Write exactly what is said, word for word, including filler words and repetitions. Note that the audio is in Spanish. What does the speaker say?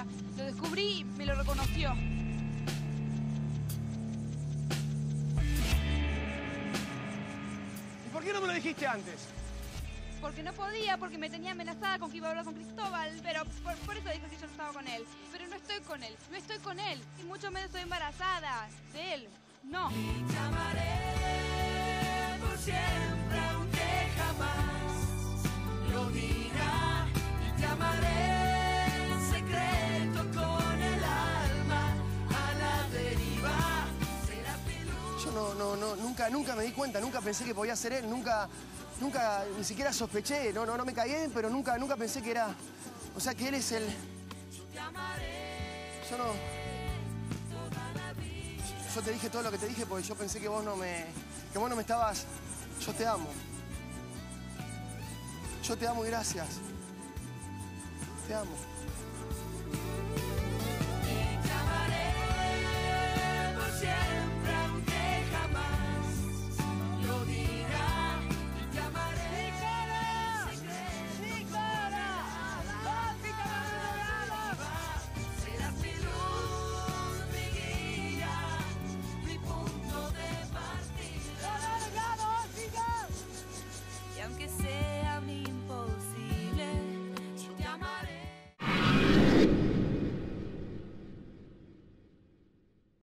novia. Lo descubrí y me lo reconoció. ¿Y por qué no me lo dijiste antes? Porque no podía, porque me tenía amenazada con que iba a hablar con Cristóbal, pero por, por eso dijo que yo no estaba con él. Pero no estoy con él, no estoy con él. Y mucho menos estoy embarazada de él. No. Y te amaré por siempre, aunque jamás lo diga. Y te amaré en secreto con el alma a la deriva. Será peludo. Yo no, no, no, nunca, nunca me di cuenta, nunca pensé que podía ser él, nunca, nunca, ni siquiera sospeché, no, no, no me caí bien, pero nunca, nunca pensé que era, o sea, que él es el... Yo no... Yo te dije todo lo que te dije porque yo pensé que vos no me, que vos no me estabas... Yo te amo. Yo te amo y gracias. Te amo.